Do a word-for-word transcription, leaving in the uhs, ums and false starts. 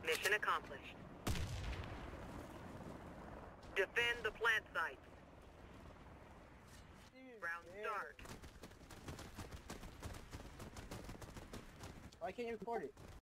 Mission accomplished. Defend the plant site. Round start. Why can't you record it?